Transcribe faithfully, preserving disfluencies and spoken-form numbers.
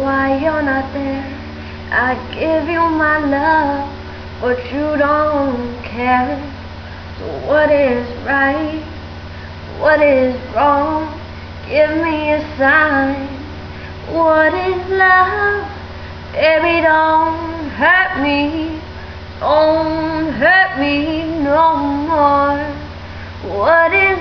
why you're not there. I give you my love, but you don't care. So what is right? What is wrong? Give me a sign. What is love? Baby, don't hurt me. Don't hurt me no more. What is